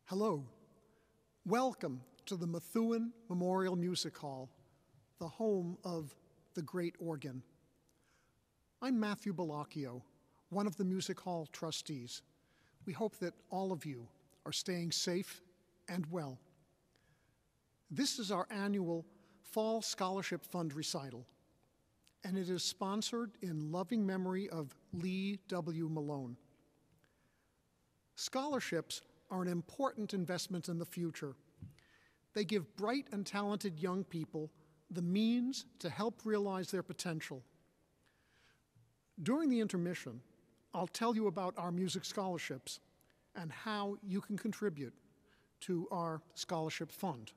Hello. Welcome to the Methuen Memorial Music Hall, the home of the great organ. I'm Matthew Bellacchio, one of the Music Hall trustees. We hope that all of you are staying safe and well. This is our annual Fall Scholarship Fund recital, and it is sponsored in loving memory of Lee W. Malone. Scholarships are an important investment in the future. They give bright and talented young people the means to help realize their potential. During the intermission, I'll tell you about our music scholarships and how you can contribute to our scholarship fund.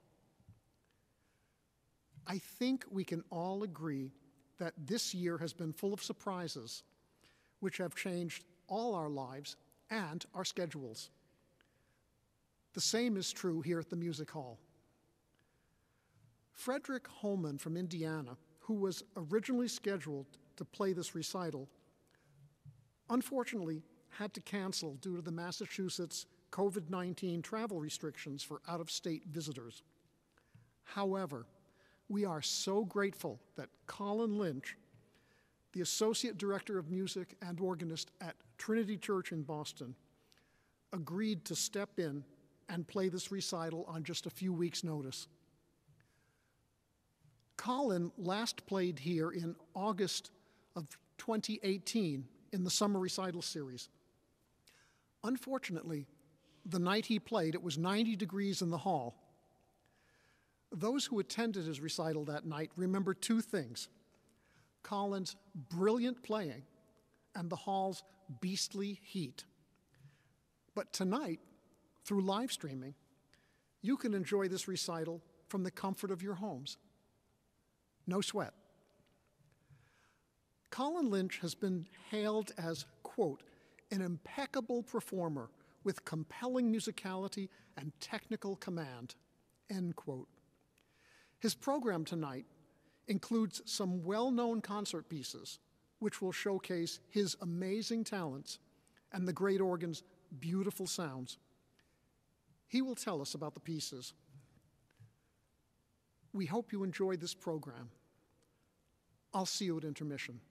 I think we can all agree that this year has been full of surprises, which have changed all our lives and our schedules. The same is true here at the Music Hall. Frederick Holman from Indiana, who was originally scheduled to play this recital, unfortunately had to cancel due to the Massachusetts COVID-19 travel restrictions for out-of-state visitors. However, we are so grateful that Colin Lynch, the Associate Director of Music and organist at Trinity Church in Boston, agreed to step in and play this recital on just a few weeks' notice. Colin last played here in August of 2018 in the Summer Recital Series. Unfortunately, the night he played, it was 90 degrees in the hall. Those who attended his recital that night remember two things: Colin's brilliant playing and the hall's beastly heat. But tonight, through live streaming, you can enjoy this recital from the comfort of your homes. No sweat. Colin Lynch has been hailed as, quote, an impeccable performer with compelling musicality and technical command, end quote. His program tonight includes some well-known concert pieces, which will showcase his amazing talents and the great organ's beautiful sounds. He will tell us about the pieces. We hope you enjoy this program. I'll see you at intermission.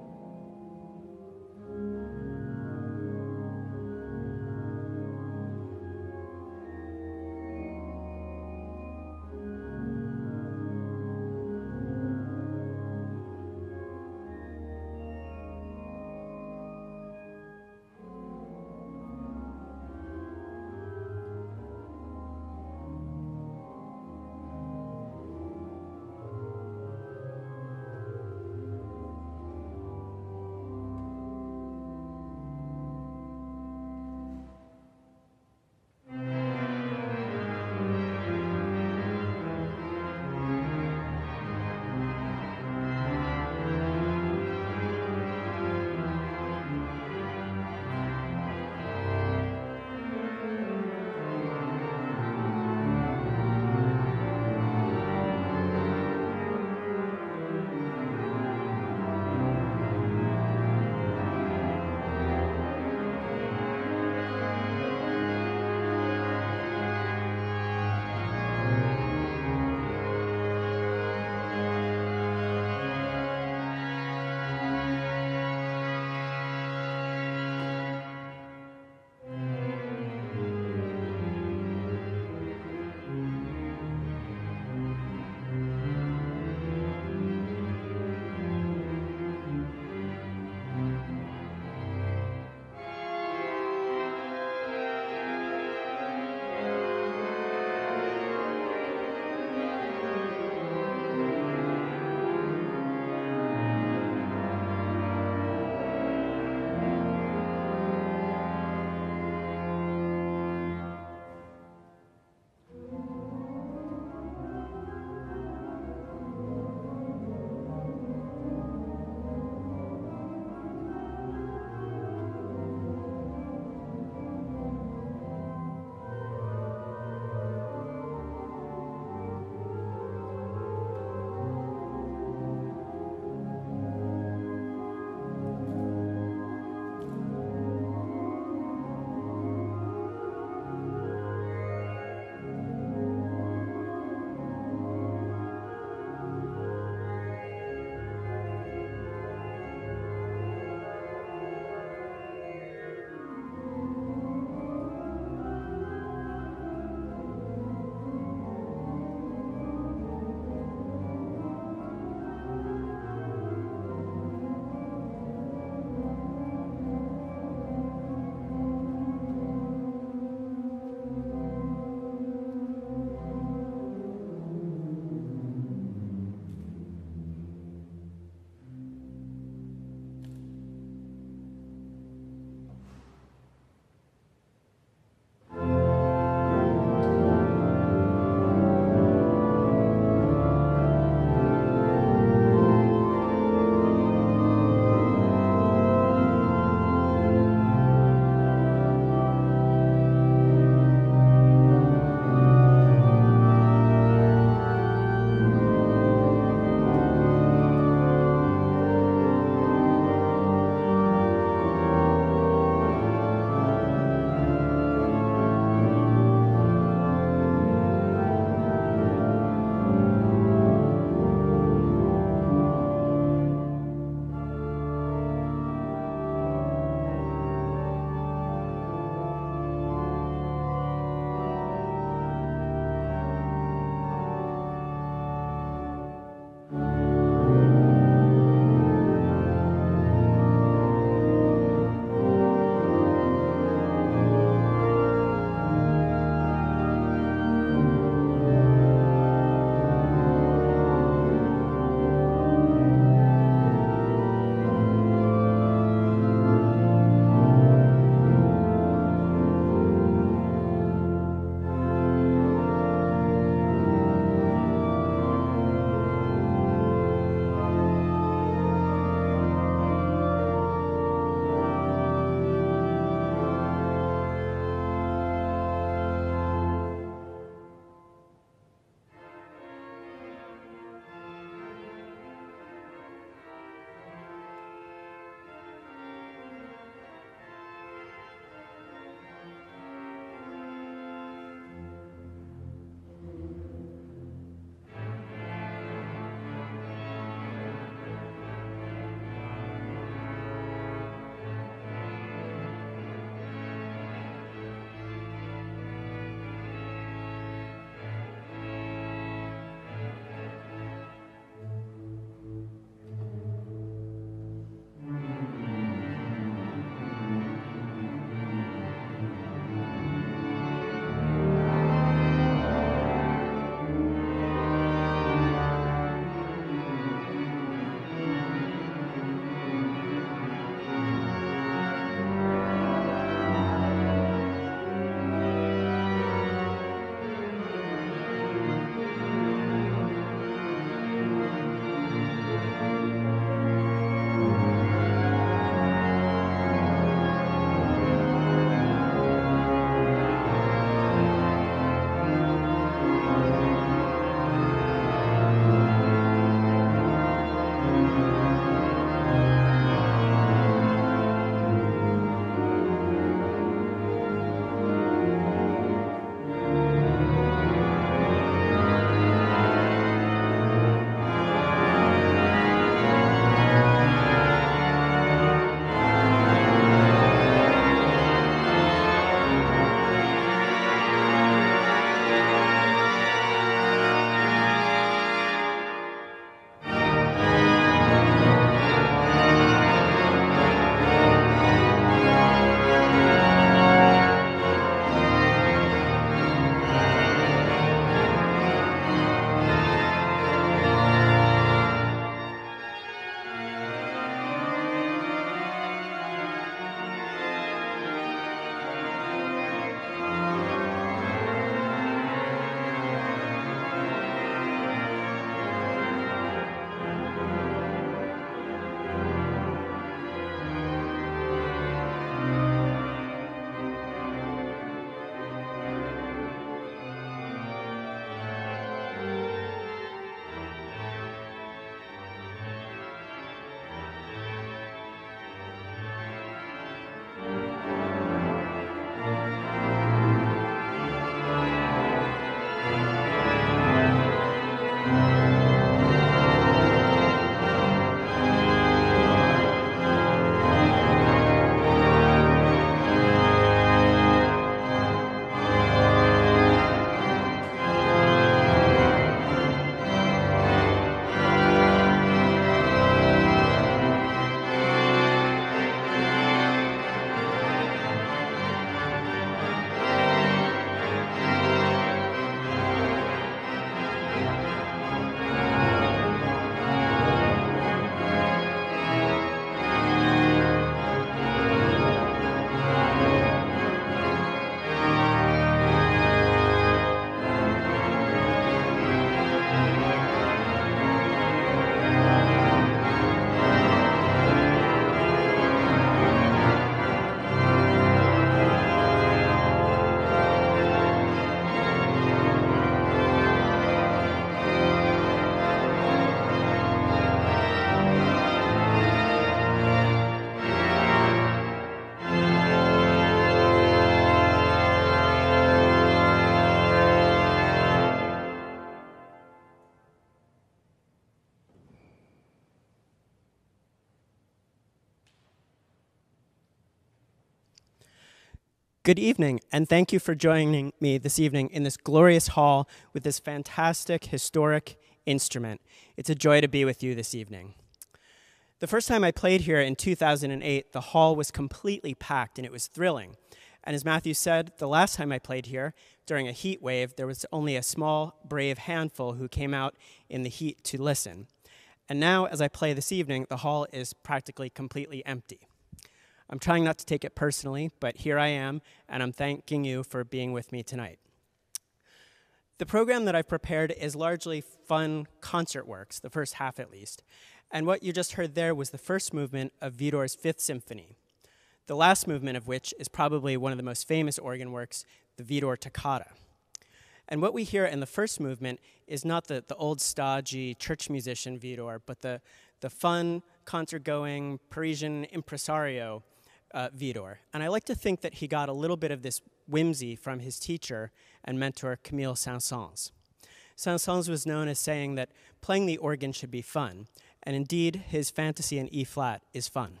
Good evening, and thank you for joining me this evening in this glorious hall with this fantastic, historic instrument. It's a joy to be with you this evening. The first time I played here in 2008, the hall was completely packed, and it was thrilling. And as Matthew said, the last time I played here, during a heat wave, there was only a small, brave handful who came out in the heat to listen. And now, as I play this evening, the hall is practically completely empty. I'm trying not to take it personally, but here I am, and I'm thanking you for being with me tonight. The program that I've prepared is largely fun concert works, the first half at least. And what you just heard there was the first movement of Widor's Fifth Symphony, the last movement of which is probably one of the most famous organ works, the Widor Toccata. And what we hear in the first movement is not the old stodgy church musician Widor, but the fun, concert-going, Parisian impresario Widor. And I like to think that he got a little bit of this whimsy from his teacher and mentor, Camille Saint-Saëns. Saint-Saëns was known as saying that playing the organ should be fun, and indeed, his Fantasy in E-flat is fun.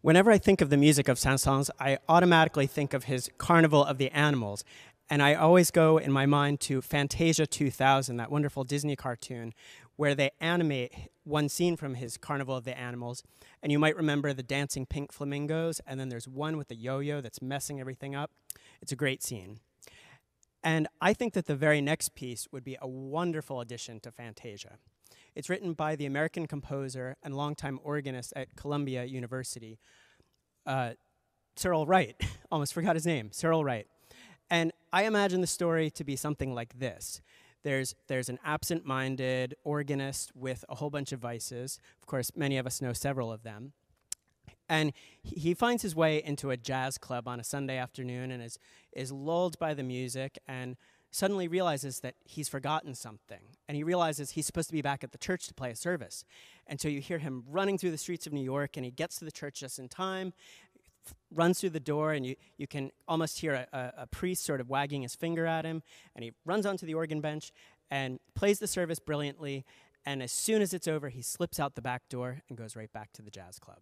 Whenever I think of the music of Saint-Saëns, I automatically think of his Carnival of the Animals. And I always go in my mind to Fantasia 2000, that wonderful Disney cartoon, where they animate one scene from his Carnival of the Animals. And you might remember the dancing pink flamingos, and then there's one with the yo-yo that's messing everything up. It's a great scene. And I think that the very next piece would be a wonderful addition to Fantasia. It's written by the American composer and longtime organist at Columbia University, Searle Wright. Almost forgot his name, Searle Wright. And I imagine the story to be something like this. There's an absent-minded organist with a whole bunch of vices. Of course, many of us know several of them. And he finds his way into a jazz club on a Sunday afternoon and is lulled by the music and suddenly realizes that he's forgotten something. And he realizes he's supposed to be back at the church to play a service. And so you hear him running through the streets of New York, and he gets to the church just in time, runs through the door, and you can almost hear a priest sort of wagging his finger at him, and he runs onto the organ bench and plays the service brilliantly, and as soon as it's over, he slips out the back door and goes right back to the jazz club.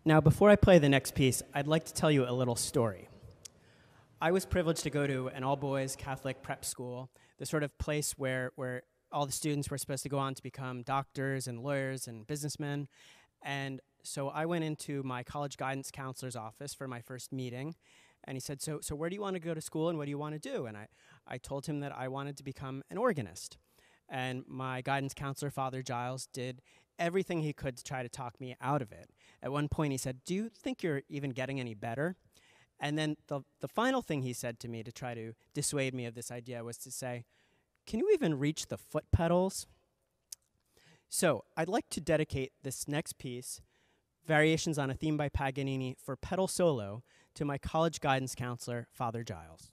Now, before I play the next piece, I'd like to tell you a little story. I was privileged to go to an all-boys Catholic prep school, the sort of place where all the students were supposed to go on to become doctors and lawyers and businessmen. And so I went into my college guidance counselor's office for my first meeting, and he said, so where do you want to go to school and what do you want to do? And I told him that I wanted to become an organist. And my guidance counselor, Father Giles, did everything he could to try to talk me out of it. At one point he said, do you think you're even getting any better? And then the final thing he said to me to try to dissuade me of this idea was to say, can you even reach the foot pedals? So I'd like to dedicate this next piece, Variations on a Theme by Paganini, for pedal solo to my college guidance counselor, Father Giles.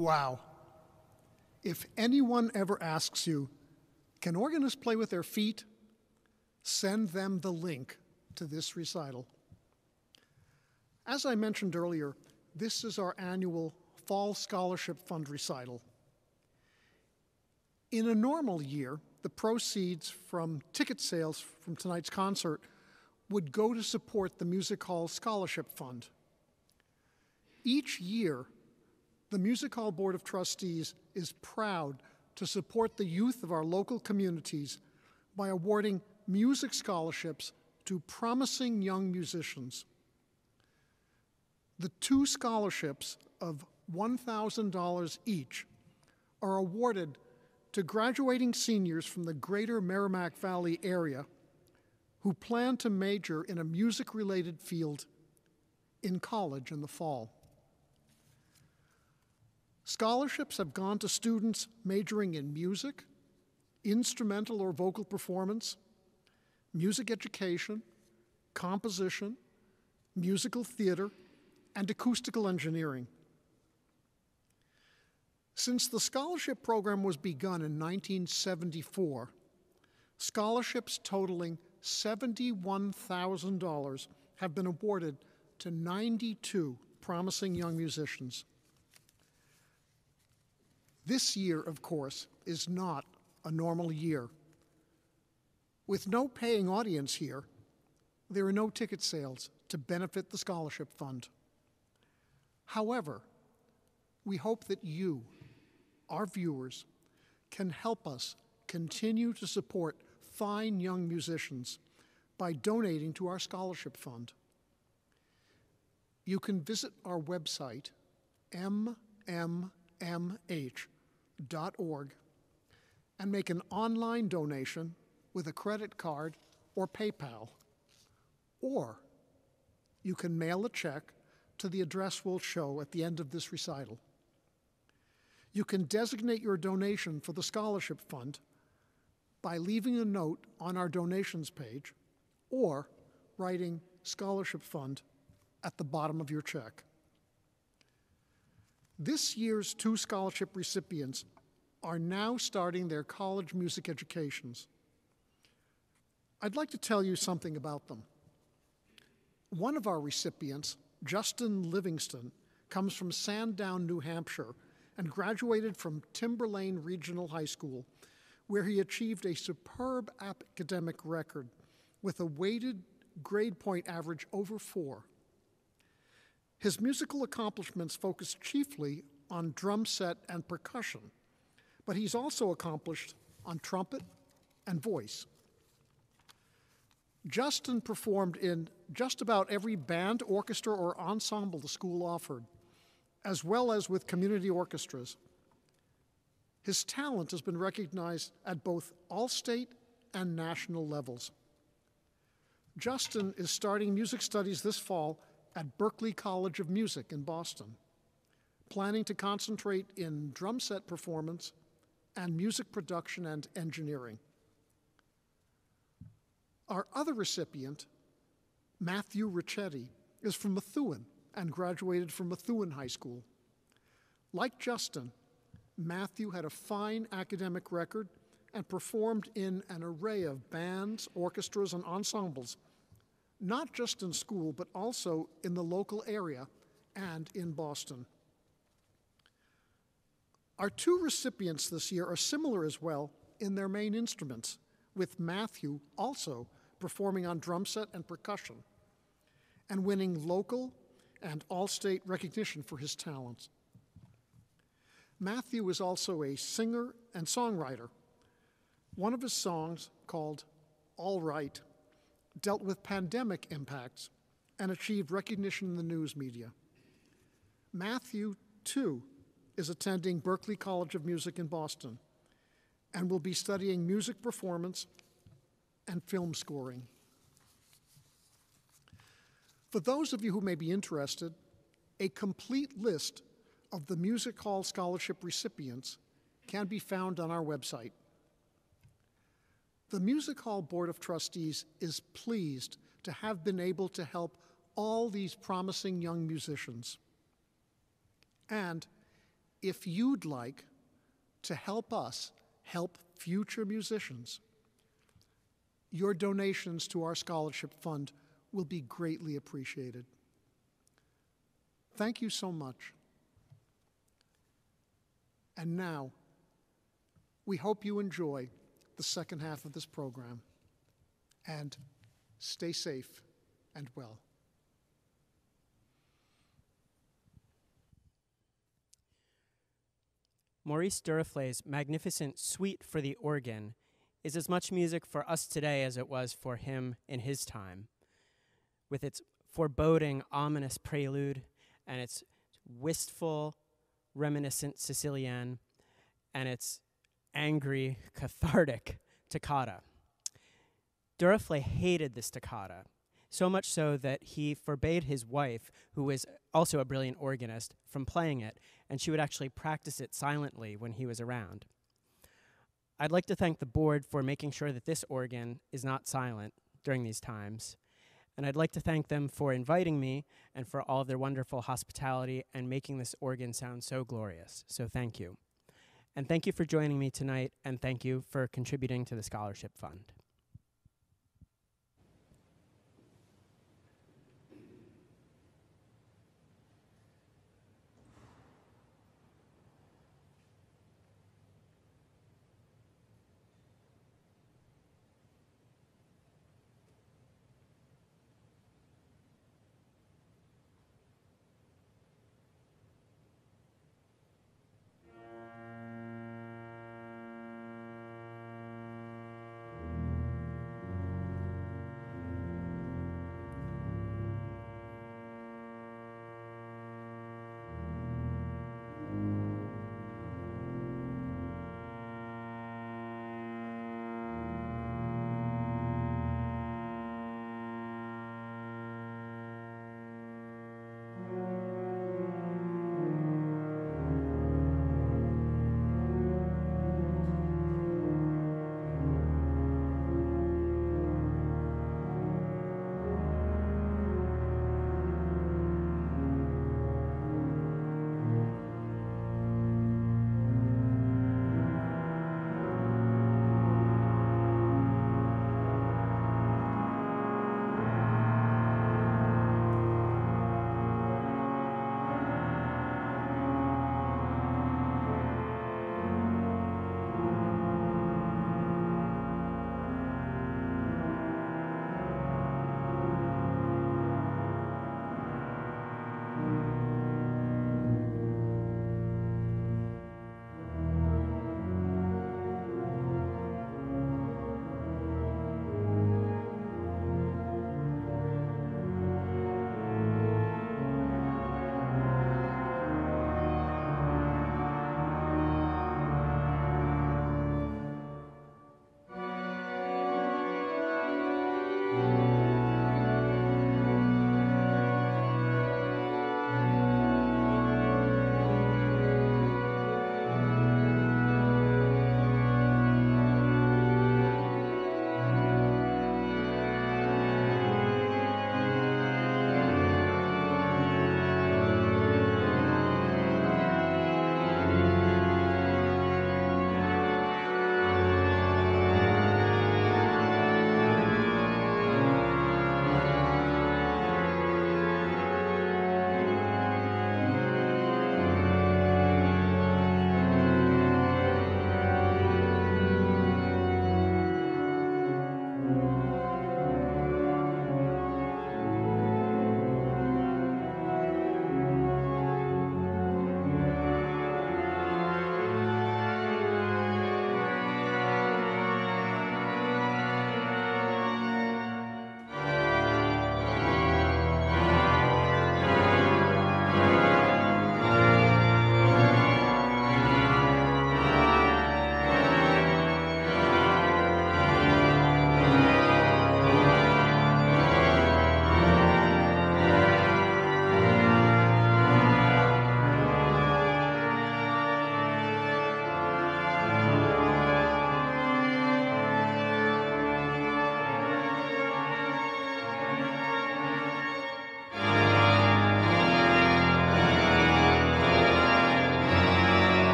Wow. If anyone ever asks you, can organists play with their feet? Send them the link to this recital. As I mentioned earlier, this is our annual Fall Scholarship Fund recital. In a normal year, the proceeds from ticket sales from tonight's concert would go to support the Music Hall Scholarship Fund. Each year, the Music Hall Board of Trustees is proud to support the youth of our local communities by awarding music scholarships to promising young musicians. The 2 scholarships of $1,000 each are awarded to graduating seniors from the greater Merrimack Valley area who plan to major in a music-related field in college in the fall. Scholarships have gone to students majoring in music, instrumental or vocal performance, music education, composition, musical theater, and acoustical engineering. Since the scholarship program was begun in 1974, scholarships totaling $71,000 have been awarded to 92 promising young musicians. This year, of course, is not a normal year. With no paying audience here, there are no ticket sales to benefit the scholarship fund. However, we hope that you, our viewers, can help us continue to support fine young musicians by donating to our scholarship fund. You can visit our website, MMMH.org, and make an online donation with a credit card or PayPal. Or you can mail a check to the address we'll show at the end of this recital. You can designate your donation for the scholarship fund by leaving a note on our donations page or writing Scholarship Fund at the bottom of your check. This year's 2 scholarship recipients are now starting their college music educations. I'd like to tell you something about them. One of our recipients, Justin Livingston, comes from Sandown, New Hampshire, and graduated from Timberlane Regional High School, where he achieved a superb academic record with a weighted grade point average over 4. His musical accomplishments focus chiefly on drum set and percussion, but he's also accomplished on trumpet and voice. Justin performed in just about every band, orchestra, or ensemble the school offered, as well as with community orchestras. His talent has been recognized at both all-state and national levels. Justin is starting music studies this fall at Berklee College of Music in Boston, planning to concentrate in drum set performance and music production and engineering. Our other recipient, Matthew Ricchetti, is from Methuen and graduated from Methuen High School. Like Justin, Matthew had a fine academic record and performed in an array of bands, orchestras, and ensembles, not just in school, but also in the local area and in Boston. Our 2 recipients this year are similar as well in their main instruments, with Matthew also performing on drum set and percussion and winning local and all-state recognition for his talents. Matthew is also a singer and songwriter. One of his songs, called All Right, dealt with pandemic impacts and achieved recognition in the news media. Matthew, too, is attending Berklee College of Music in Boston and will be studying music performance and film scoring. For those of you who may be interested, a complete list of the Music Hall Scholarship recipients can be found on our website. The Music Hall Board of Trustees is pleased to have been able to help all these promising young musicians. And if you'd like to help us help future musicians, your donations to our scholarship fund will be greatly appreciated. Thank you so much. And now, we hope you enjoy the second half of this program, and stay safe and well. Maurice Duruflé's magnificent Suite for the Organ is as much music for us today as it was for him in his time, with its foreboding, ominous prelude and its wistful, reminiscent Sicilienne and its angry, cathartic toccata. Duruflé hated this toccata, so much so that he forbade his wife, who was also a brilliant organist, from playing it, and she would actually practice it silently when he was around. I'd like to thank the board for making sure that this organ is not silent during these times, and I'd like to thank them for inviting me and for all of their wonderful hospitality and making this organ sound so glorious. So thank you. And thank you for joining me tonight, and thank you for contributing to the Scholarship Fund.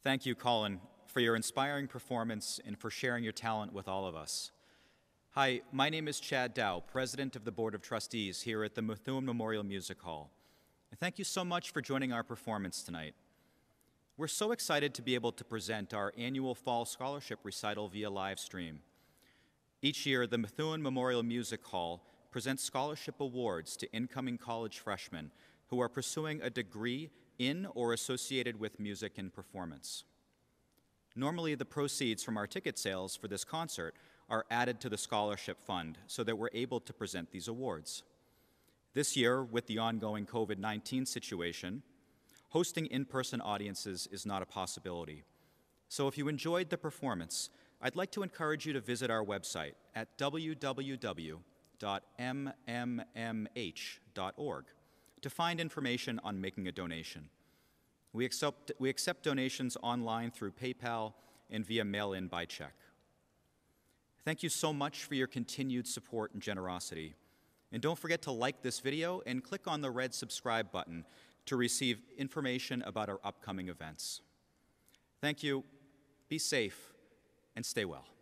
Thank you, Colin, for your inspiring performance and for sharing your talent with all of us. Hi, my name is Chad Dow, President of the Board of Trustees here at the Methuen Memorial Music Hall. And thank you so much for joining our performance tonight. We're so excited to be able to present our annual Fall Scholarship Recital via live stream. Each year, the Methuen Memorial Music Hall presents scholarship awards to incoming college freshmen who are pursuing a degree in or associated with music and performance. Normally, the proceeds from our ticket sales for this concert are added to the scholarship fund so that we're able to present these awards. This year, with the ongoing COVID-19 situation, hosting in-person audiences is not a possibility. So if you enjoyed the performance, I'd like to encourage you to visit our website at www.mmmh.org to find information on making a donation. We accept donations online through PayPal and via mail-in by check. Thank you so much for your continued support and generosity. And don't forget to like this video and click on the red subscribe button to receive information about our upcoming events. Thank you, be safe, and stay well.